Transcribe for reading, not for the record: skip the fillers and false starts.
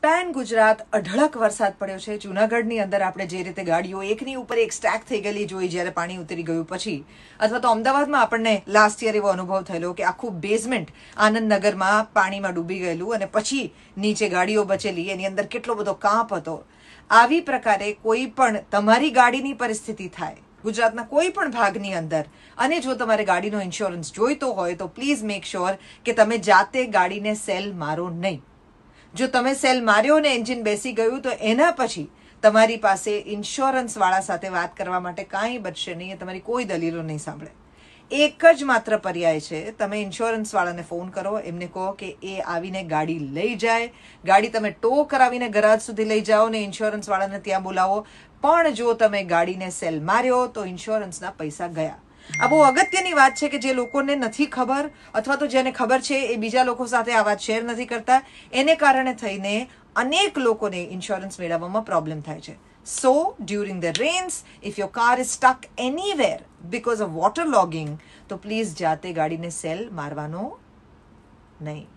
Pen Gujarat અઢળક વરસાદ પડ્યો છે. જૂનાગઢની અંદર આપણે જે રીતે ગાડીઓ એકની ઉપર એક સ્ટેક થઈ ગયેલી જોઈ જ્યારે પાણી ઉતરી ગયું પછી, અથવા તો અમદાવાદમાં આપણને લાસ્ટ યર એવો અનુભવ થયેલો કે આખું બેઝમેન્ટ આનંદનગરમાં પાણીમાં ડૂબી ગયેલું અને પછી નીચે ગાડીઓ બચેલી, એની અંદર કેટલો બધો કાંપ હતો. આવી પ્રકારે કોઈ પણ તમારી ગાડીની પરિસ્થિતિ થાય ગુજરાતના કોઈ પણ ભાગની અંદર, અને જો તમારે ગાડીનો ઇન્સ્યોરન્સ જોઈતો હોય તો પ્લીઝ મેક શ્યોર કે તમે જાતે ગાડીને સેલ મારો નહીં. જો તમે સેલ માર્યો ને એન્જિન બેસી ગયું તો એના પછી તમારી પાસે ઇન્સ્યોરન્સ વાળા સાથે વાત કરવા માટે કાંઈ બચશે નહીં. તમારી કોઈ દલીલો નહીં સાંભળે. એક જ માત્ર પર્યાય છે, તમે ઇન્સ્યોરન્સ વાળાને ફોન કરો, એમને કહો કે એ આવીને ગાડી લઈ જાય. ગાડી તમે ટો કરાવીને ગરાજ સુધી લઈ જાઓ ને ઇન્સ્યોરન્સ વાળાને ત્યાં બોલાવો. પણ જો તમે ગાડીને સેલ માર્યો તો ઇન્સ્યોરન્સના પૈસા ગયા. આ બહુ અગત્યની વાત છે કે જે લોકોને નથી ખબર, અથવા તો જેને ખબર છે એ બીજા લોકો સાથે આ વાત શેર નથી કરતા, એને કારણે થઈને અનેક લોકોને ઇન્સ્યોરન્સ મેળવવામાં પ્રોબ્લેમ થાય છે. So during the rains, if your car is stuck anywhere because of water logging, તો પ્લીઝ જાતે ગાડીને સેલ મારવાનો નહીં.